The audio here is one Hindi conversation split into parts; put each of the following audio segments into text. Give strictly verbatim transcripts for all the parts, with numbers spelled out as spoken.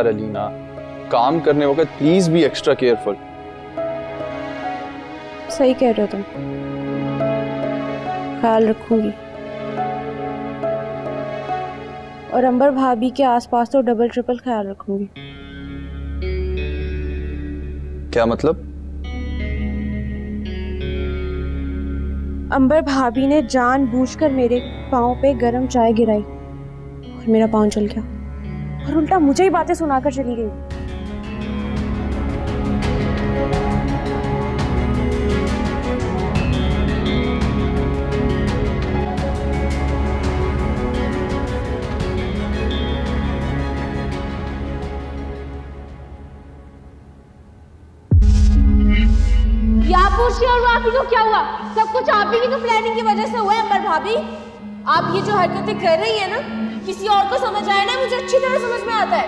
यार अलीना, काम करने वक्त प्लीज बी एक्स्ट्रा केयरफुल। सही कह रहे हो तुम, ख्याल रखूंगी। और अंबर भाभी के आसपास तो डबल ट्रिपल ख्याल रखूंगी। क्या मतलब? अंबर भाभी ने जानबूझकर मेरे पाँव पे गरम चाय गिराई और मेरा पाँव जल गया, और उल्टा मुझे ही बातें सुनाकर चली गई। पूछिए और भाभी को क्या हुआ? सब कुछ आप ही की तो प्लानिंग की वजह से हुआ है अंबर भाभी। आप ये जो हरकतें कर रही है ना, किसी और को समझ आए ना, मुझे अच्छी तरह समझ में आता है।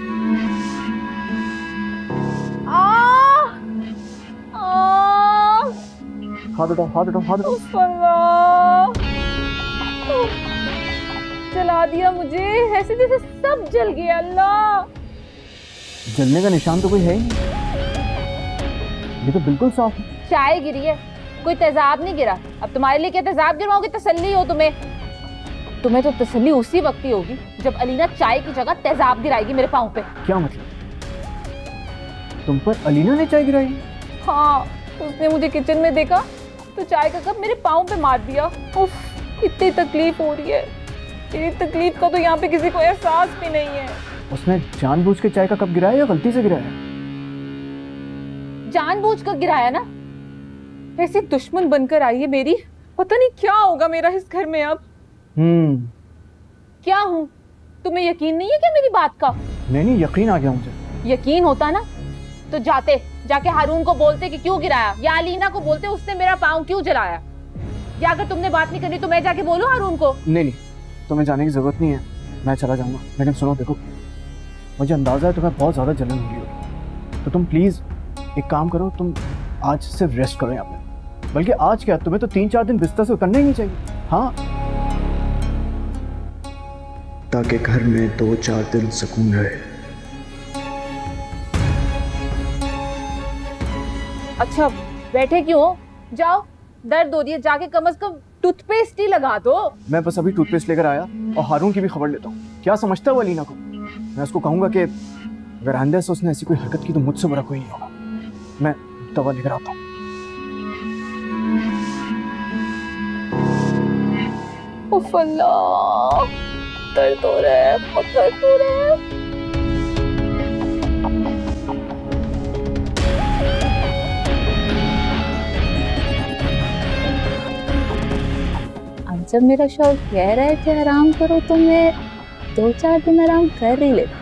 आ, आ, हाथ उठाओ, हाथ उठाओ, हाथ उठाओ। जला दिया मुझे, ऐसे जैसे सब जल गया। अल्लाह, जलने का निशान तो कोई है ही नहीं, ये तो बिल्कुल साफ है। चाय गिरी है, कोई तेजाब नहीं गिरा। अब तुम्हारे लिए क्या तेजाब गिरवाओगे? तसल्ली हो तुम्हें? तुम्हें तो तसल्ली उसी वक्त ही होगी जब अलीना चाय की जगह तेजाब गिराएगी मेरे पाँव पे। क्या मतलब? तुम पर अलीना ने चाय गिराई? हाँ, उसने मुझे किचन में देखा तो चाय का कप मेरे पाँव पे मार दिया। उफ, इतनी तकलीफ हो रही है। तेरी तकलीफ का तो यहाँ पे किसी को एहसास भी नहीं है। उसने जानबूझ के चाय का कप गिराया या गलती से गिराया? जानबूझ कर गिराया ना। ऐसी दुश्मन बनकर आई है मेरी, पता नहीं क्या होगा मेरा इस घर में अब। हम्म क्या हूँ? तुम्हें यकीन नहीं है क्या मेरी बात का? नहीं नहीं, यकीन आ गया मुझे। यकीन होता ना तो जाते जाके हारून को बोलते कि क्यों गिराया, या अलीना को बोलते उसने मेरा पाँव क्यों जलाया। या अगर तुमने बात नहीं करनी तो मैं जाके बोलूं हारून को? नहीं नहीं, तुम्हें जाने की जरूरत नहीं है, मैं चला जाऊंगा। लेकिन सुनो, देखो मुझे अंदाजा है तुम्हें बहुत ज्यादा जलन हुई होगी, तो तुम प्लीज एक काम करो, तुम आज सिर्फ रेस्ट करो यहाँ पे। बल्कि आज क्या, तुम्हें तो तीन चार दिन बिस्तर से उतरना ही नहीं चाहिए। हाँ, ताकि घर में दो चार दिन सुकून रहे। अच्छा बैठे क्यों? जाओ, दर्द हो रही है, जाके कम से कम टूथपेस्ट ही लगा दो। मैं बस अभी टूथपेस्ट लेकर आया और हारून की भी खबर लेता हूँ। क्या समझता है वो अलीना को? मैं उसको कहूंगा कि अगर आइंदा से उसने ऐसी कोई हरकत की तो मुझसे बुरा कोई नहीं होगा। मैं दवा लेकर आता हूँ। उफ अल्लाह, दर्द हो रहा है, बहुत दर्द हो रहा है। अब जब मेरा शौक कह रहा है कि आराम करो तो मैं दो चार दिन आराम कर ही लेती।